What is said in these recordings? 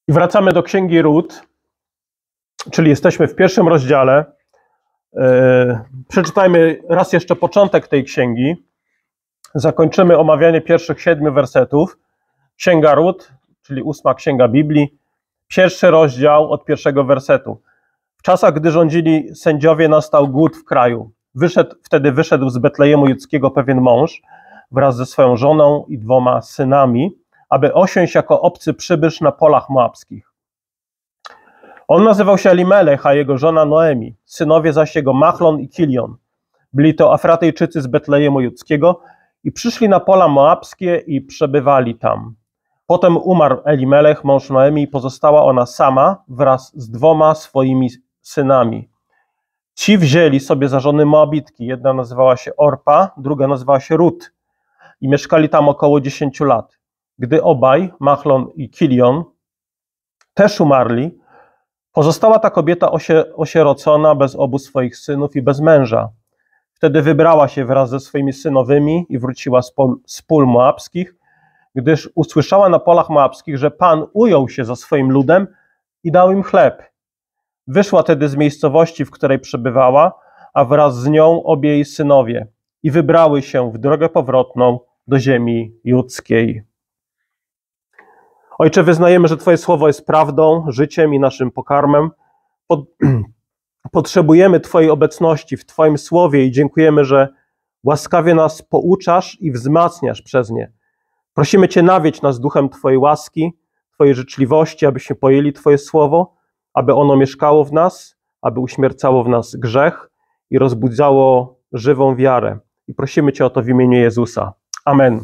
I wracamy do Księgi Rut, czyli jesteśmy w pierwszym rozdziale. Przeczytajmy raz jeszcze początek tej księgi. Zakończymy omawianie pierwszych 7 wersetów. Księga Rut, czyli 8 księga Biblii, pierwszy rozdział od pierwszego wersetu. W czasach, gdy rządzili sędziowie, nastał głód w kraju. Wtedy wyszedł z Betlejemu Judzkiego pewien mąż wraz ze swoją żoną i 2 synami, aby osiąść jako obcy przybysz na polach moabskich. On nazywał się Elimelech, a jego żona Noemi, synowie zaś jego Machlon i Kilion. Byli to Efratejczycy z Betlejemu Judzkiego i przyszli na pola moabskie i przebywali tam. Potem umarł Elimelech, mąż Noemi, i pozostała ona sama wraz z 2 swoimi synami. Ci wzięli sobie za żony Moabitki, jedna nazywała się Orpa, druga nazywała się Rut i mieszkali tam około 10 lat. Gdy obaj, Machlon i Kilion, też umarli, pozostała ta kobieta osierocona bez obu swoich synów i bez męża. Wtedy wybrała się wraz ze swoimi synowymi i wróciła z pól moabskich, gdyż usłyszała na polach moabskich, że Pan ujął się za swoim ludem i dał im chleb. Wyszła tedy z miejscowości, w której przebywała, a wraz z nią obie jej synowie i wybrały się w drogę powrotną do ziemi judzkiej. Ojcze, wyznajemy, że Twoje słowo jest prawdą, życiem i naszym pokarmem. Potrzebujemy Twojej obecności w Twoim słowie i dziękujemy, że łaskawie nas pouczasz i wzmacniasz przez nie. Prosimy Cię, nawiedź nas duchem Twojej łaski, Twojej życzliwości, abyśmy pojęli Twoje słowo, aby ono mieszkało w nas, aby uśmiercało w nas grzech i rozbudzało żywą wiarę. I prosimy Cię o to w imieniu Jezusa. Amen.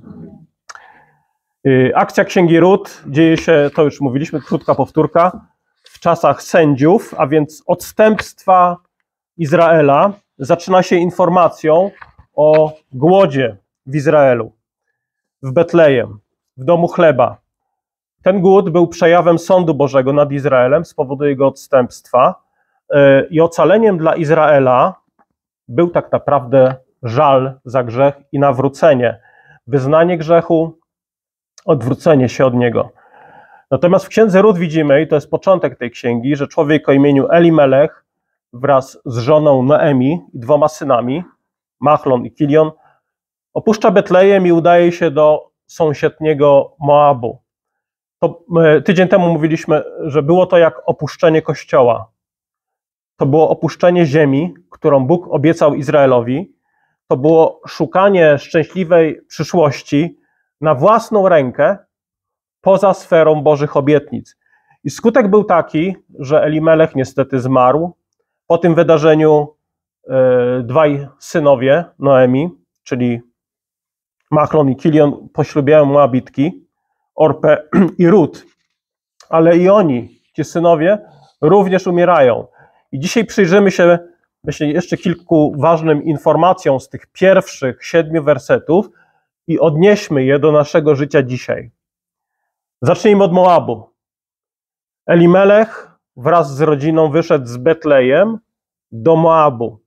Akcja Księgi Rut dzieje się, to już mówiliśmy, krótka powtórka, w czasach sędziów, a więc odstępstwa Izraela. Zaczyna się informacją o głodzie w Izraelu, w Betlejem, w domu chleba. Ten głód był przejawem sądu Bożego nad Izraelem z powodu jego odstępstwa i ocaleniem dla Izraela był tak naprawdę żal za grzech i nawrócenie, wyznanie grzechu, odwrócenie się od niego. Natomiast w Księdze Rut widzimy, i to jest początek tej księgi, że człowiek o imieniu Elimelech wraz z żoną Noemi i 2 synami, Machlon i Kilion, opuszcza Betlejem i udaje się do sąsiedniego Moabu. Tydzień temu mówiliśmy, że było to jak opuszczenie Kościoła. To było opuszczenie ziemi, którą Bóg obiecał Izraelowi. To było szukanie szczęśliwej przyszłości na własną rękę, poza sferą Bożych obietnic. I skutek był taki, że Elimelech niestety zmarł. Po tym wydarzeniu 2 synowie Noemi, czyli Machlon i Kilion, poślubiają Moabitki, Orpę i Rut. Ale i oni, ci synowie, również umierają. I dzisiaj przyjrzymy się, myślę, jeszcze kilku ważnym informacjom z tych pierwszych 7 wersetów i odnieśmy je do naszego życia dzisiaj. Zacznijmy od Moabu. Elimelech wraz z rodziną wyszedł z Betlejem do Moabu.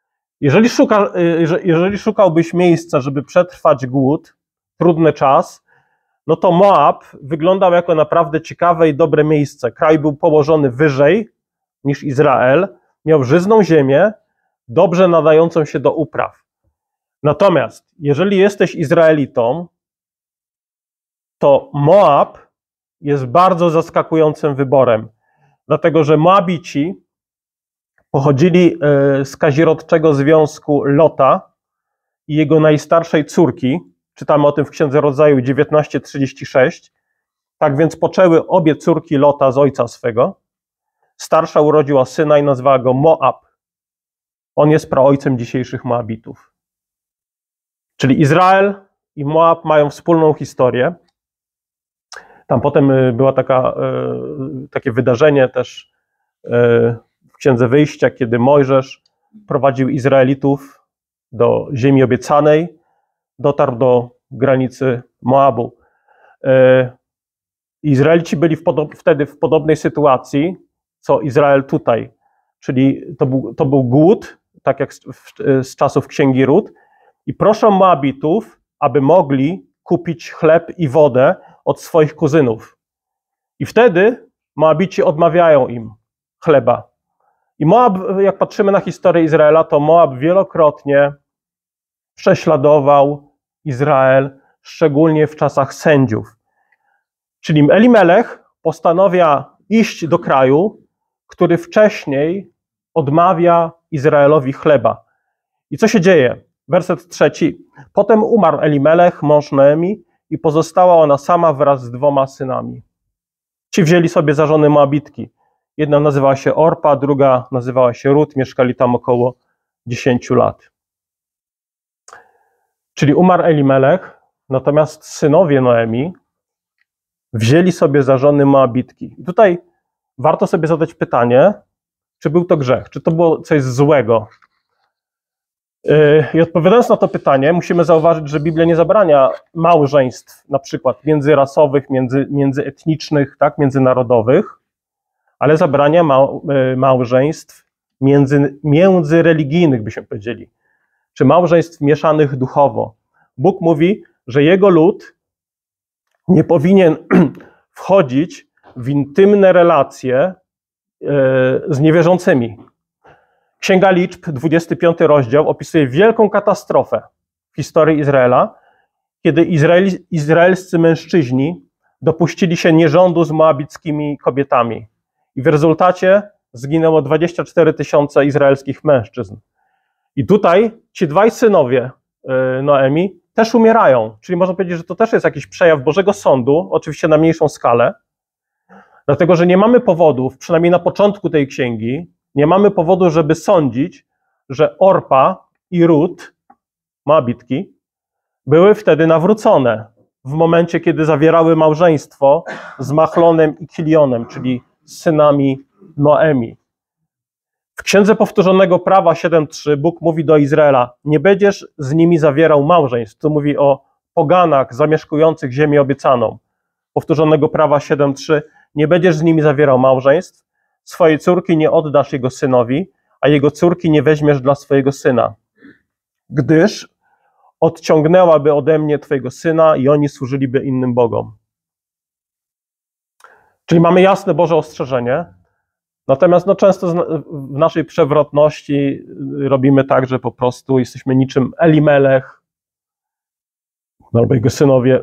Jeżeli szukałbyś miejsca, żeby przetrwać głód, trudny czas, no to Moab wyglądał jako naprawdę ciekawe i dobre miejsce. Kraj był położony wyżej niż Izrael, miał żyzną ziemię, dobrze nadającą się do upraw. Natomiast jeżeli jesteś Izraelitą, to Moab jest bardzo zaskakującym wyborem, dlatego że Moabici pochodzili z kazirodczego związku Lota i jego najstarszej córki. Czytamy o tym w Księdze Rodzaju 19:36. Tak więc poczęły obie córki Lota z ojca swego. Starsza urodziła syna i nazwała go Moab. On jest praojcem dzisiejszych Moabitów. Czyli Izrael i Moab mają wspólną historię. Tam potem było takie wydarzenie też w Księdze Wyjścia, kiedy Mojżesz prowadził Izraelitów do ziemi obiecanej, dotarł do granicy Moabu. Izraelici byli wtedy w podobnej sytuacji, co Izrael tutaj, czyli to był głód, tak jak z czasów Księgi Rut, i proszą Moabitów, aby mogli kupić chleb i wodę od swoich kuzynów. I wtedy Moabici odmawiają im chleba. I Moab, jak patrzymy na historię Izraela, to Moab wielokrotnie prześladował Izrael, szczególnie w czasach sędziów. Czyli Elimelech postanawia iść do kraju, który wcześniej odmawia Izraelowi chleba. I co się dzieje? Werset 3. Potem umarł Elimelech, mąż Noemi, i pozostała ona sama wraz z 2 synami. Ci wzięli sobie za żony Moabitki. Jedna nazywała się Orpa, druga nazywała się Rut. Mieszkali tam około 10 lat. Czyli umarł Elimelech, natomiast synowie Noemi wzięli sobie za żony Moabitki. I tutaj warto sobie zadać pytanie, czy był to grzech, czy to było coś złego. I odpowiadając na to pytanie, musimy zauważyć, że Biblia nie zabrania małżeństw, na przykład międzyrasowych, międzyetnicznych, tak, międzynarodowych, ale zabrania małżeństw międzyreligijnych, byśmy powiedzieli, czy małżeństw mieszanych duchowo. Bóg mówi, że jego lud nie powinien wchodzić w intymne relacje z niewierzącymi. Księga Liczb, 25 rozdział, opisuje wielką katastrofę w historii Izraela, kiedy izraelscy mężczyźni dopuścili się nierządu z moabickimi kobietami. I w rezultacie zginęło 24 000 izraelskich mężczyzn. I tutaj ci 2 synowie Noemi też umierają. Czyli można powiedzieć, że to też jest jakiś przejaw Bożego Sądu, oczywiście na mniejszą skalę, dlatego że nie mamy powodów, przynajmniej na początku tej księgi, nie mamy powodu, żeby sądzić, że Orpa i Rut, Moabitki, były wtedy nawrócone w momencie, kiedy zawierały małżeństwo z Machlonem i Kilionem, czyli synami Noemi. W Księdze Powtórzonego Prawa 7:3 Bóg mówi do Izraela: nie będziesz z nimi zawierał małżeństw. To mówi o poganach zamieszkujących ziemię obiecaną. Powtórzonego Prawa 7:3 nie będziesz z nimi zawierał małżeństw, swojej córki nie oddasz jego synowi, a jego córki nie weźmiesz dla swojego syna, gdyż odciągnęłaby ode mnie twojego syna i oni służyliby innym bogom. Czyli mamy jasne Boże ostrzeżenie, natomiast często w naszej przewrotności robimy tak, że po prostu jesteśmy niczym Elimelech albo jego synowie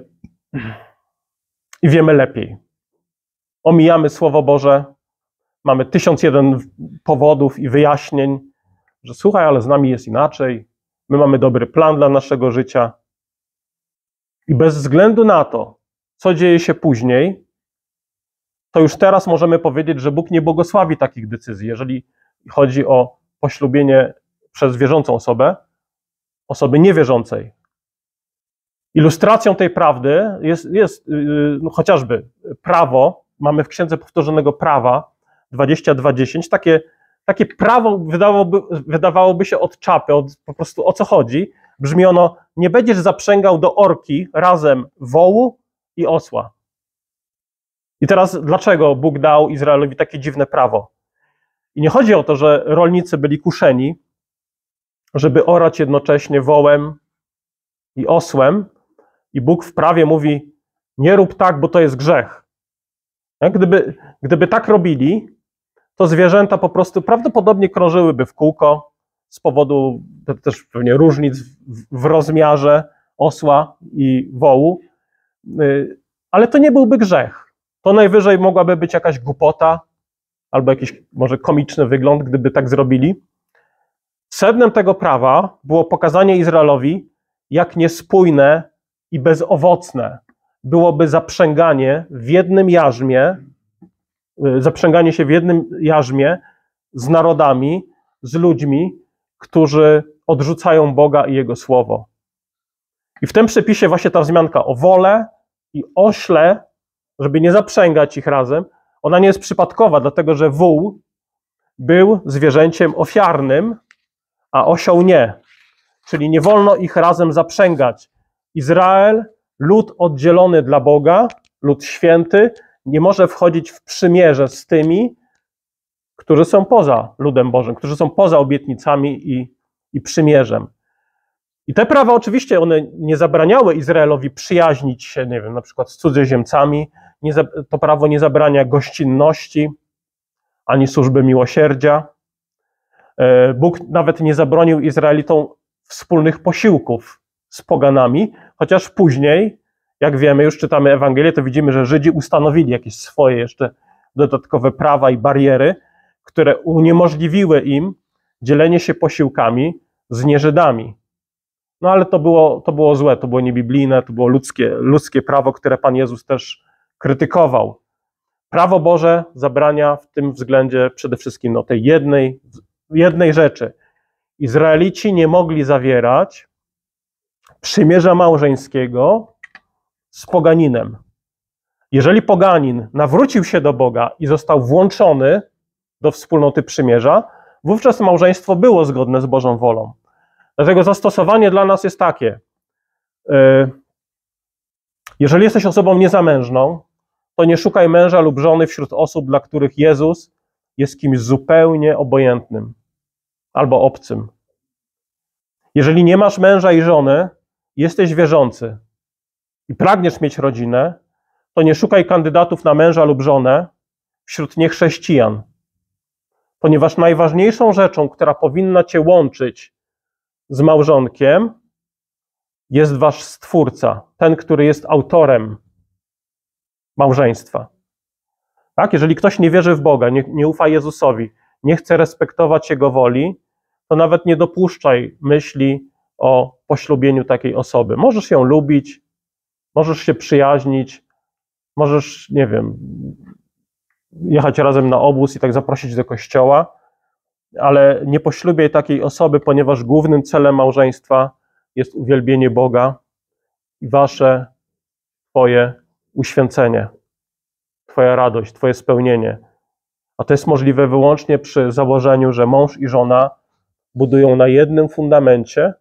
i wiemy lepiej. Omijamy Słowo Boże, mamy 1001 powodów i wyjaśnień, że słuchaj, ale z nami jest inaczej, my mamy dobry plan dla naszego życia. I bez względu na to, co dzieje się później, to już teraz możemy powiedzieć, że Bóg nie błogosławi takich decyzji, jeżeli chodzi o poślubienie przez wierzącą osobę, osoby niewierzącej. Ilustracją tej prawdy jest chociażby prawo, mamy w Księdze Powtórzonego Prawa 22:10, takie prawo wydawałoby się od czapy, po prostu o co chodzi. Brzmi ono: nie będziesz zaprzęgał do orki razem wołu i osła. I teraz dlaczego Bóg dał Izraelowi takie dziwne prawo? I nie chodzi o to, że rolnicy byli kuszeni, żeby orać jednocześnie wołem i osłem, i Bóg w prawie mówi: nie rób tak, bo to jest grzech. Gdyby tak robili, to zwierzęta po prostu prawdopodobnie krążyłyby w kółko z powodu też pewnie różnic w rozmiarze osła i wołu, ale to nie byłby grzech. To najwyżej mogłaby być jakaś głupota albo jakiś może komiczny wygląd, gdyby tak zrobili. Sednem tego prawa było pokazanie Izraelowi, jak niespójne i bezowocne byłoby zaprzęganie się w jednym jarzmie z narodami, z ludźmi, którzy odrzucają Boga i Jego Słowo. I w tym przepisie właśnie ta wzmianka o wole i ośle, żeby nie zaprzęgać ich razem, ona nie jest przypadkowa, dlatego że wół był zwierzęciem ofiarnym, a osioł nie. Czyli nie wolno ich razem zaprzęgać. Izrael, lud oddzielony dla Boga, lud święty, nie może wchodzić w przymierze z tymi, którzy są poza ludem Bożym, którzy są poza obietnicami i przymierzem. I te prawa oczywiście one nie zabraniały Izraelowi przyjaźnić się, nie wiem, na przykład z cudzoziemcami, to prawo nie zabrania gościnności, ani służby miłosierdzia. Bóg nawet nie zabronił Izraelitom wspólnych posiłków z poganami, chociaż później, jak wiemy, już czytamy Ewangelię, to widzimy, że Żydzi ustanowili jakieś swoje jeszcze dodatkowe prawa i bariery, które uniemożliwiły im dzielenie się posiłkami z nieżydami. No ale to było złe, to było niebiblijne, to było ludzkie prawo, które Pan Jezus też krytykował. Prawo Boże zabrania w tym względzie przede wszystkim tej jednej rzeczy. Izraelici nie mogli zawierać przymierza małżeńskiego z poganinem. Jeżeli poganin nawrócił się do Boga i został włączony do wspólnoty przymierza, wówczas małżeństwo było zgodne z Bożą wolą. Dlatego zastosowanie dla nas jest takie. Jeżeli jesteś osobą niezamężną, to nie szukaj męża lub żony wśród osób, dla których Jezus jest kimś zupełnie obojętnym albo obcym. Jeżeli nie masz męża i żony, jesteś wierzący i pragniesz mieć rodzinę, to nie szukaj kandydatów na męża lub żonę wśród niechrześcijan, ponieważ najważniejszą rzeczą, która powinna cię łączyć z małżonkiem, jest wasz Stwórca, ten, który jest autorem małżeństwa. Tak? Jeżeli ktoś nie wierzy w Boga, nie ufa Jezusowi, nie chce respektować Jego woli, to nawet nie dopuszczaj myśli o poślubieniu takiej osoby. Możesz ją lubić, możesz się przyjaźnić, możesz, nie wiem, jechać razem na obóz i tak zaprosić do kościoła, ale nie poślubiaj takiej osoby, ponieważ głównym celem małżeństwa jest uwielbienie Boga i Twoje uświęcenie, Twoja radość, Twoje spełnienie. A to jest możliwe wyłącznie przy założeniu, że mąż i żona budują na jednym fundamencie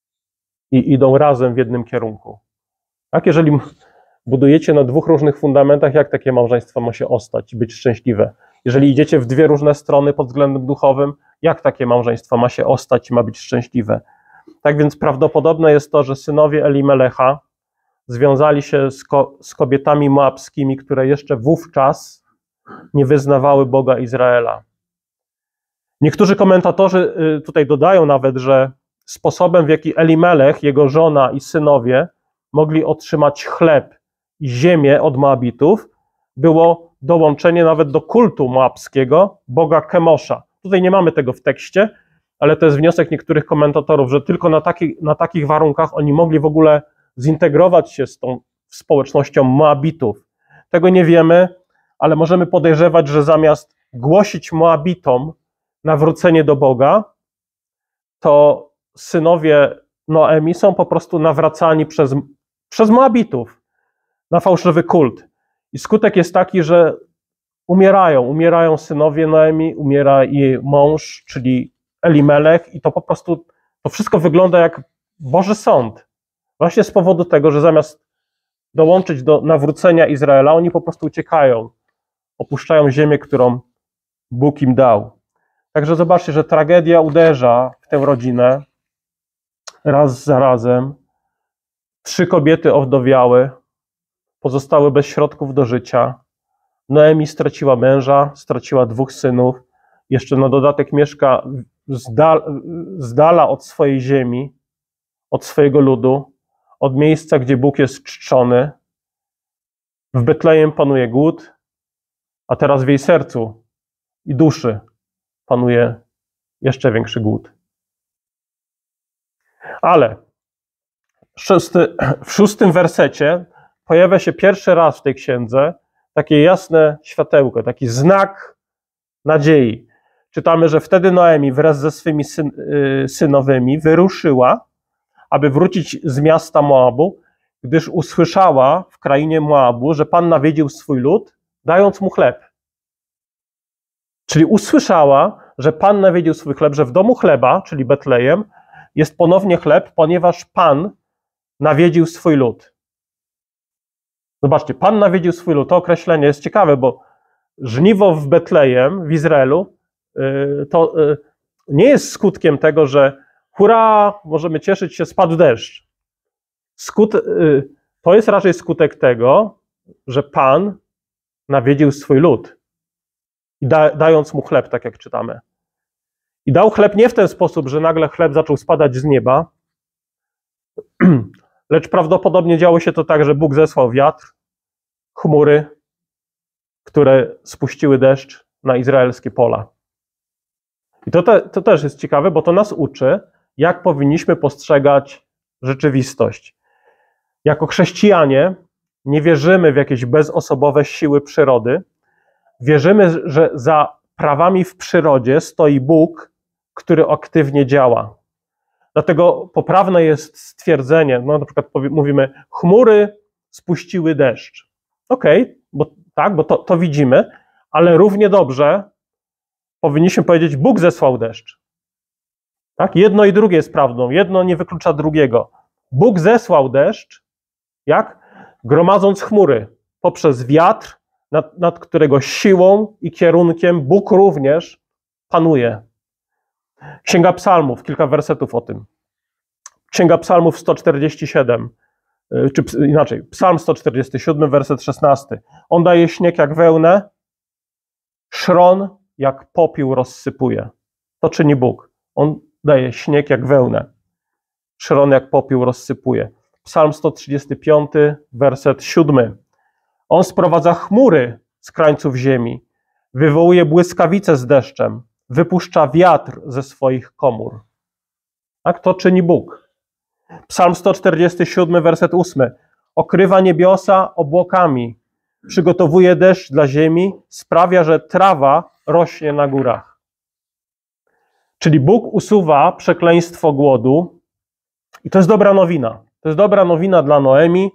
i idą razem w jednym kierunku. Tak, jeżeli budujecie na dwóch różnych fundamentach, jak takie małżeństwo ma się ostać i być szczęśliwe? Jeżeli idziecie w dwie różne strony pod względem duchowym, jak takie małżeństwo ma się ostać i ma być szczęśliwe? Tak więc prawdopodobne jest to, że synowie Elimelecha związali się z kobietami moabskimi, które jeszcze wówczas nie wyznawały Boga Izraela. Niektórzy komentatorzy tutaj dodają nawet, że sposobem, w jaki Elimelech, jego żona i synowie mogli otrzymać chleb i ziemię od Moabitów, było dołączenie nawet do kultu moabskiego, boga Kemosza. Tutaj nie mamy tego w tekście, ale to jest wniosek niektórych komentatorów, że tylko na takich warunkach oni mogli w ogóle zintegrować się z tą społecznością Moabitów. Tego nie wiemy, ale możemy podejrzewać, że zamiast głosić Moabitom nawrócenie do Boga, to synowie Noemi są po prostu nawracani przez Moabitów na fałszywy kult. I skutek jest taki, że umierają synowie Noemi, umiera jej mąż, czyli Elimelech, i to po prostu, to wszystko wygląda jak Boży sąd. Właśnie z powodu tego, że zamiast dołączyć do nawrócenia Izraela, oni po prostu uciekają, opuszczają ziemię, którą Bóg im dał. Także zobaczcie, że tragedia uderza w tę rodzinę raz za razem. 3 kobiety owdowiały, pozostały bez środków do życia. Noemi straciła męża, straciła 2 synów, jeszcze na dodatek mieszka z dala od swojej ziemi, od swojego ludu, od miejsca, gdzie Bóg jest czczony. W Betlejem panuje głód, a teraz w jej sercu i duszy panuje jeszcze większy głód. Ale w 6 wersecie pojawia się pierwszy raz w tej księdze takie jasne światełko, taki znak nadziei. Czytamy, że wtedy Noemi wraz ze swymi synowymi wyruszyła, aby wrócić z miasta Moabu, gdyż usłyszała w krainie Moabu, że Pan nawiedził swój lud, dając mu chleb. Czyli usłyszała, że Pan nawiedził swój chleb, że w domu chleba, czyli Betlejem, jest ponownie chleb, ponieważ Pan nawiedził swój lud. Zobaczcie, Pan nawiedził swój lud. To określenie jest ciekawe, bo żniwo w Betlejem, w Izraelu, to nie jest skutkiem tego, że hurra, możemy cieszyć się, spadł deszcz. To jest raczej skutek tego, że Pan nawiedził swój lud, dając mu chleb, tak jak czytamy. I dał chleb nie w ten sposób, że nagle chleb zaczął spadać z nieba, lecz prawdopodobnie działo się to tak, że Bóg zesłał wiatr, chmury, które spuściły deszcz na izraelskie pola. I to też jest ciekawe, bo to nas uczy, jak powinniśmy postrzegać rzeczywistość. Jako chrześcijanie nie wierzymy w jakieś bezosobowe siły przyrody. Wierzymy, że za prawami w przyrodzie stoi Bóg, który aktywnie działa. Dlatego poprawne jest stwierdzenie, no na przykład mówimy, chmury spuściły deszcz. Okej, bo to widzimy, ale równie dobrze powinniśmy powiedzieć, Bóg zesłał deszcz. Tak? Jedno i drugie jest prawdą, jedno nie wyklucza drugiego. Bóg zesłał deszcz, jak? Gromadząc chmury poprzez wiatr, nad którego siłą i kierunkiem Bóg również panuje. Księga Psalmów, kilka wersetów o tym. Księga Psalmów 147, czy inaczej, Psalm 147, werset 16. On daje śnieg jak wełnę, szron jak popiół rozsypuje. To czyni Bóg. On daje śnieg jak wełnę, szron jak popiół rozsypuje. Psalm 135, werset 7. On sprowadza chmury z krańców ziemi, wywołuje błyskawice z deszczem, wypuszcza wiatr ze swoich komór. Tak to czyni Bóg. Psalm 147, werset 8. Okrywa niebiosa obłokami, przygotowuje deszcz dla ziemi, sprawia, że trawa rośnie na górach. Czyli Bóg usuwa przekleństwo głodu i to jest dobra nowina. To jest dobra nowina dla Noemi,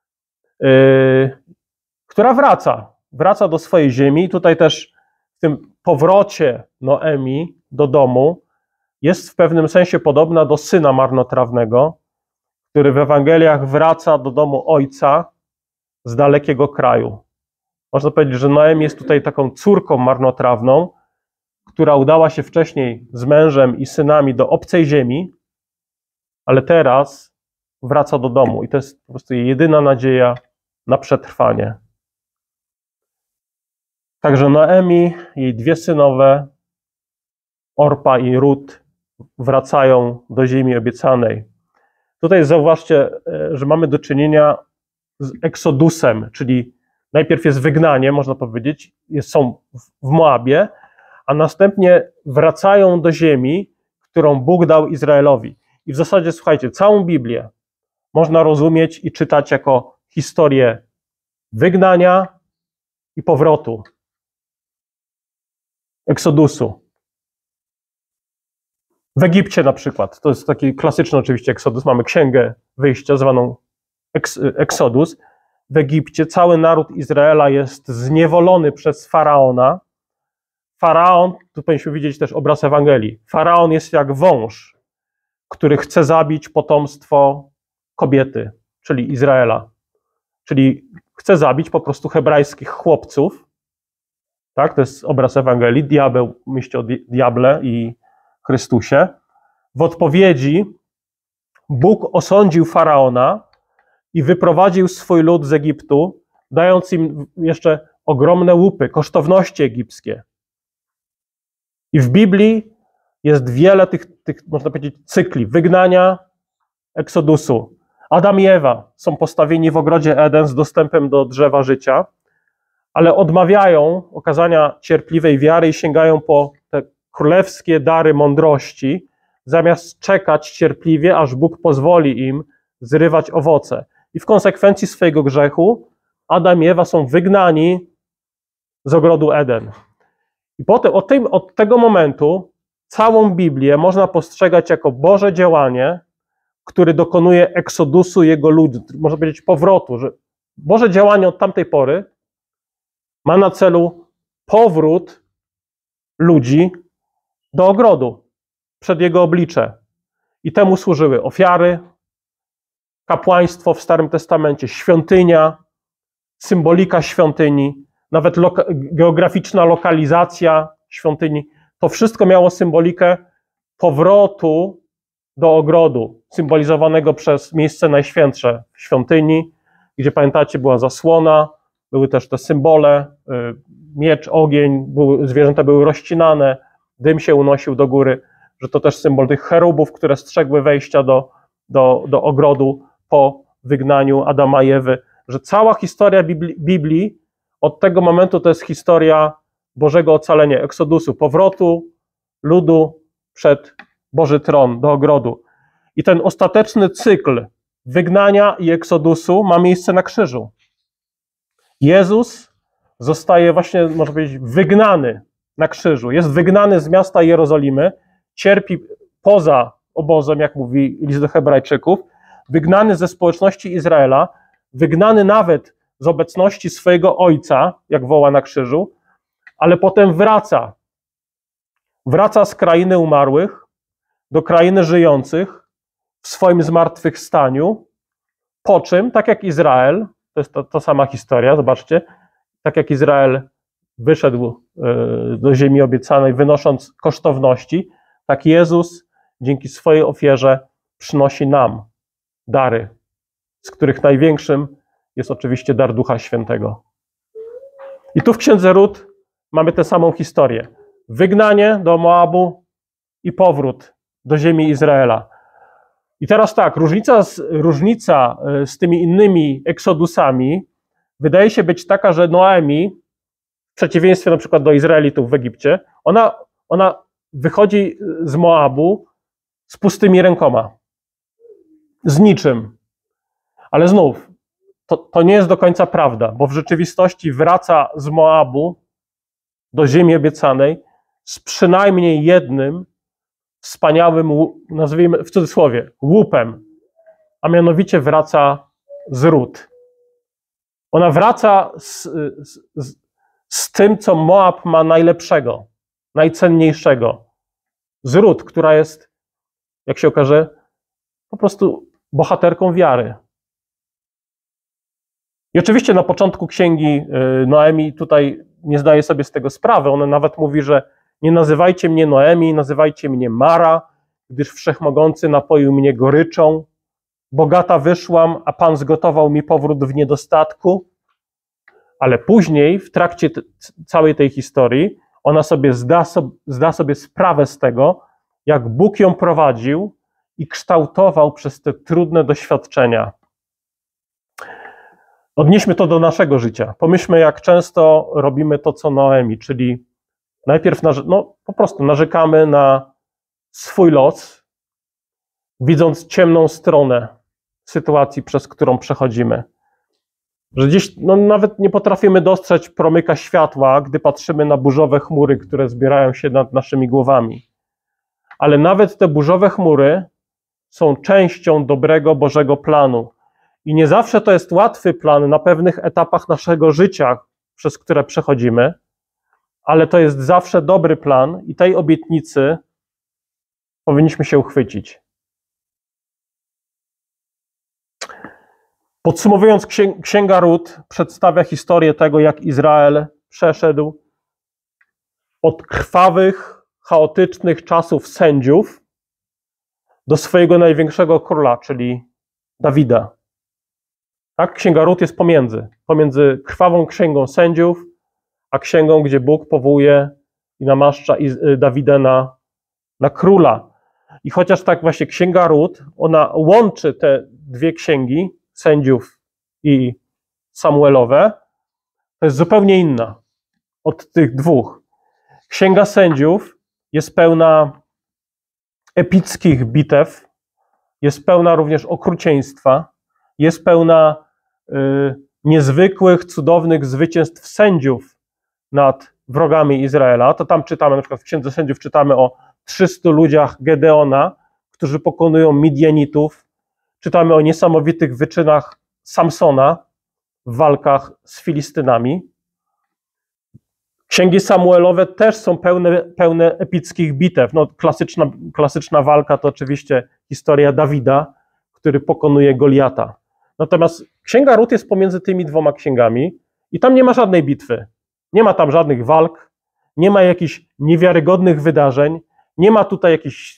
która wraca do swojej ziemi. Tutaj też w tym powrocie Noemi do domu jest w pewnym sensie podobna do syna marnotrawnego, który w Ewangeliach wraca do domu ojca z dalekiego kraju. Można powiedzieć, że Noemi jest tutaj taką córką marnotrawną, która udała się wcześniej z mężem i synami do obcej ziemi, ale teraz wraca do domu i to jest po prostu jej jedyna nadzieja na przetrwanie. Także Noemi, jej dwie synowe, Orpa i Rut, wracają do ziemi obiecanej. Tutaj zauważcie, że mamy do czynienia z eksodusem, czyli najpierw jest wygnanie, można powiedzieć, są w Moabie, a następnie wracają do ziemi, którą Bóg dał Izraelowi. I w zasadzie, słuchajcie, całą Biblię można rozumieć i czytać jako historię wygnania i powrotu, eksodusu. W Egipcie na przykład, to jest taki klasyczny oczywiście eksodus, mamy księgę wyjścia zwaną Eksodus. W Egipcie cały naród Izraela jest zniewolony przez Faraona. Faraon, tu powinniśmy widzieć też obraz Ewangelii, Faraon jest jak wąż, który chce zabić potomstwo kobiety, czyli Izraela. Czyli chce zabić po prostu hebrajskich chłopców. Tak, to jest obraz Ewangelii, diabeł, myśli o diable i Chrystusie. W odpowiedzi Bóg osądził Faraona i wyprowadził swój lud z Egiptu, dając im jeszcze ogromne łupy, kosztowności egipskie. I w Biblii jest wiele tych można powiedzieć, cykli wygnania, eksodusu. Adam i Ewa są postawieni w ogrodzie Eden z dostępem do drzewa życia, ale odmawiają okazania cierpliwej wiary i sięgają po te królewskie dary mądrości, zamiast czekać cierpliwie, aż Bóg pozwoli im zrywać owoce. I w konsekwencji swojego grzechu Adam i Ewa są wygnani z ogrodu Eden. I potem od tego momentu całą Biblię można postrzegać jako Boże działanie, który dokonuje eksodusu jego ludu, można powiedzieć powrotu, że Boże działanie od tamtej pory ma na celu powrót ludzi do ogrodu, przed jego oblicze. I temu służyły ofiary, kapłaństwo w Starym Testamencie, świątynia, symbolika świątyni, nawet geograficzna lokalizacja świątyni. To wszystko miało symbolikę powrotu do ogrodu, symbolizowanego przez miejsce najświętsze w świątyni, gdzie pamiętacie, była zasłona, były też te symbole, miecz, ogień, zwierzęta były rozcinane, dym się unosił do góry, że to też symbol tych cherubów, które strzegły wejścia do ogrodu po wygnaniu Adama i Ewy, że cała historia Biblii od tego momentu to jest historia Bożego ocalenia, eksodusu, powrotu ludu przed Boży tron, do ogrodu. I ten ostateczny cykl wygnania i eksodusu ma miejsce na krzyżu. Jezus zostaje właśnie, można powiedzieć, wygnany na krzyżu. Jest wygnany z miasta Jerozolimy, cierpi poza obozem, jak mówi list do Hebrajczyków, wygnany ze społeczności Izraela, wygnany nawet z obecności swojego Ojca, jak woła na krzyżu, ale potem wraca. Wraca z krainy umarłych do krainy żyjących w swoim zmartwychwstaniu, po czym, tak jak Izrael, to jest ta sama historia, zobaczcie, tak jak Izrael wyszedł do ziemi obiecanej, wynosząc kosztowności, tak Jezus dzięki swojej ofierze przynosi nam dary, z których największym jest oczywiście dar Ducha Świętego. I tu w Księdze Rut mamy tę samą historię. Wygnanie do Moabu i powrót do ziemi Izraela. I teraz tak, różnica z tymi innymi eksodusami wydaje się być taka, że Noemi, w przeciwieństwie na przykład do Izraelitów w Egipcie, ona wychodzi z Moabu z pustymi rękoma. Z niczym. Ale znów, to nie jest do końca prawda, bo w rzeczywistości wraca z Moabu do ziemi obiecanej z przynajmniej jednym wspaniałym, nazwijmy w cudzysłowie, łupem, a mianowicie wraca z Rut. Ona wraca z tym, co Moab ma najlepszego, najcenniejszego. Z Rut, która jest, jak się okaże, po prostu bohaterką wiary. I oczywiście na początku księgi Noemi tutaj nie zdaje sobie z tego sprawy. Ona nawet mówi, że nie nazywajcie mnie Noemi, nazywajcie mnie Mara, gdyż Wszechmogący napoił mnie goryczą. Bogata wyszłam, a Pan zgotował mi powrót w niedostatku. Ale później, w trakcie całej tej historii, ona sobie zda sobie sprawę z tego, jak Bóg ją prowadził i kształtował przez te trudne doświadczenia. Odnieśmy to do naszego życia. Pomyślmy, jak często robimy to, co Noemi, czyli najpierw po prostu narzekamy na swój los, widząc ciemną stronę sytuacji, przez którą przechodzimy. Że gdzieś nawet nie potrafimy dostrzec promyka światła, gdy patrzymy na burzowe chmury, które zbierają się nad naszymi głowami. Ale nawet te burzowe chmury są częścią dobrego Bożego planu. I nie zawsze to jest łatwy plan na pewnych etapach naszego życia, przez które przechodzimy, ale to jest zawsze dobry plan i tej obietnicy powinniśmy się uchwycić. Podsumowując, Księga Rut przedstawia historię tego, jak Izrael przeszedł od krwawych, chaotycznych czasów sędziów do swojego największego króla, czyli Dawida. Tak? Księga Rut jest pomiędzy krwawą księgą sędziów, a księgą, gdzie Bóg powołuje i namaszcza Dawida na króla. I chociaż tak właśnie Księga Rut, ona łączy te dwie księgi, sędziów i Samuelowe, to jest zupełnie inna od tych dwóch. Księga Sędziów jest pełna epickich bitew, jest pełna również okrucieństwa, jest pełna niezwykłych, cudownych zwycięstw sędziów nad wrogami Izraela. To tam czytamy, na przykład w Księdze Sędziów czytamy o 300 ludziach Gedeona, którzy pokonują Midianitów. Czytamy o niesamowitych wyczynach Samsona w walkach z Filistynami. Księgi Samuelowe też są pełne epickich bitew. Klasyczna walka to oczywiście historia Dawida, który pokonuje Goliata. Natomiast Księga Rut jest pomiędzy tymi dwoma księgami i tam nie ma żadnej bitwy. Nie ma tam żadnych walk, nie ma jakichś niewiarygodnych wydarzeń, nie ma tutaj jakichś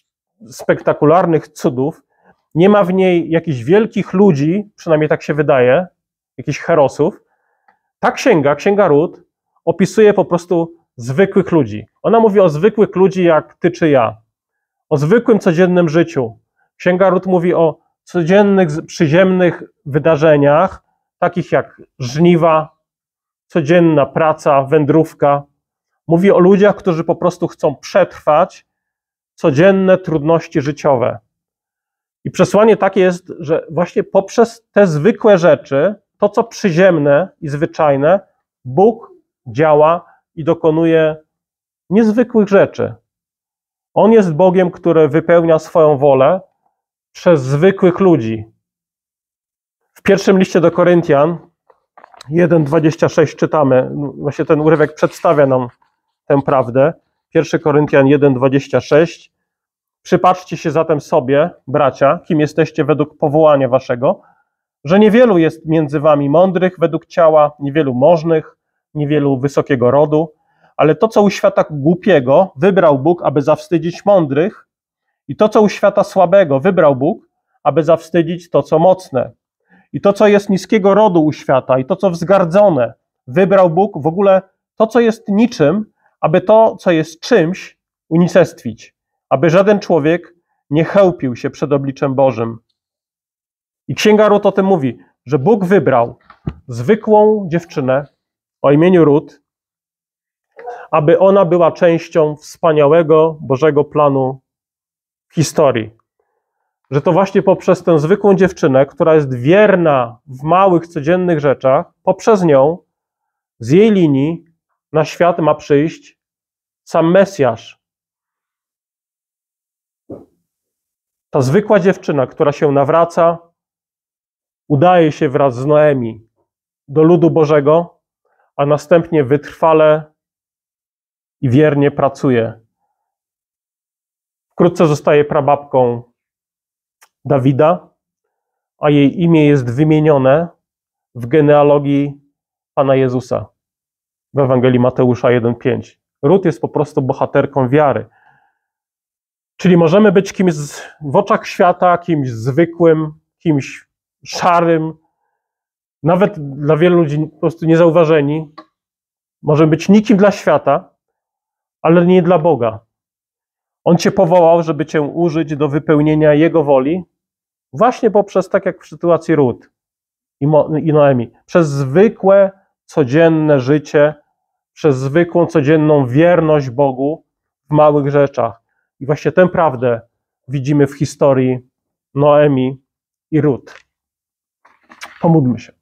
spektakularnych cudów, nie ma w niej jakichś wielkich ludzi, przynajmniej tak się wydaje, jakichś herosów. Ta księga Rut, opisuje po prostu zwykłych ludzi. Ona mówi o zwykłych ludzi jak ty czy ja, o zwykłym, codziennym życiu. Księga Rut mówi o codziennych, przyziemnych wydarzeniach, takich jak żniwa, codzienna praca, wędrówka. Mówi o ludziach, którzy po prostu chcą przetrwać codzienne trudności życiowe. I przesłanie takie jest, że właśnie poprzez te zwykłe rzeczy, to co przyziemne i zwyczajne, Bóg działa i dokonuje niezwykłych rzeczy. On jest Bogiem, który wypełnia swoją wolę przez zwykłych ludzi. W pierwszym liście do Koryntian 1:26 czytamy, właśnie ten urywek przedstawia nam tę prawdę. 1 Koryntian 1:26. Przypatrzcie się zatem sobie, bracia, kim jesteście według powołania waszego, że niewielu jest między wami mądrych według ciała, niewielu możnych, niewielu wysokiego rodu, ale to, co u świata głupiego, wybrał Bóg, aby zawstydzić mądrych, i to, co u świata słabego, wybrał Bóg, aby zawstydzić to, co mocne. I to, co jest niskiego rodu u świata, i to, co wzgardzone, wybrał Bóg, w ogóle to, co jest niczym, aby to, co jest czymś, unicestwić, aby żaden człowiek nie chełpił się przed obliczem Bożym. I Księga Rut o tym mówi, że Bóg wybrał zwykłą dziewczynę o imieniu Rut, aby ona była częścią wspaniałego Bożego planu w historii. Że to właśnie poprzez tę zwykłą dziewczynę, która jest wierna w małych, codziennych rzeczach, poprzez nią, z jej linii na świat ma przyjść sam Mesjasz. Ta zwykła dziewczyna, która się nawraca, udaje się wraz z Noemi do ludu Bożego, a następnie wytrwale i wiernie pracuje. Wkrótce zostaje prababką Dawida, a jej imię jest wymienione w genealogii Pana Jezusa w Ewangelii Mateusza 1:5. Rut jest po prostu bohaterką wiary. Czyli możemy być kimś w oczach świata, kimś zwykłym, kimś szarym, nawet dla wielu ludzi po prostu niezauważeni. Możemy być nikim dla świata, ale nie dla Boga. On cię powołał, żeby cię użyć do wypełnienia Jego woli, właśnie poprzez, tak jak w sytuacji Rut i Noemi, przez zwykłe, codzienne życie, przez zwykłą, codzienną wierność Bogu w małych rzeczach. I właśnie tę prawdę widzimy w historii Noemi i Rut. Pomódlmy się.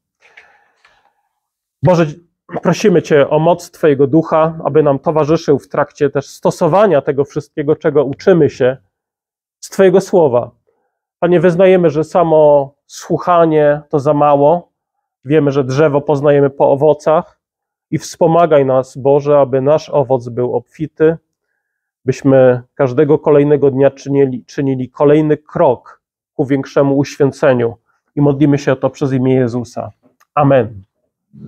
Boże, prosimy Cię o moc Twojego Ducha, aby nam towarzyszył w trakcie też stosowania tego wszystkiego, czego uczymy się z Twojego Słowa. Panie, wyznajemy, że samo słuchanie to za mało. Wiemy, że drzewo poznajemy po owocach i wspomagaj nas, Boże, aby nasz owoc był obfity, byśmy każdego kolejnego dnia czynili kolejny krok ku większemu uświęceniu i modlimy się o to przez imię Jezusa. Amen.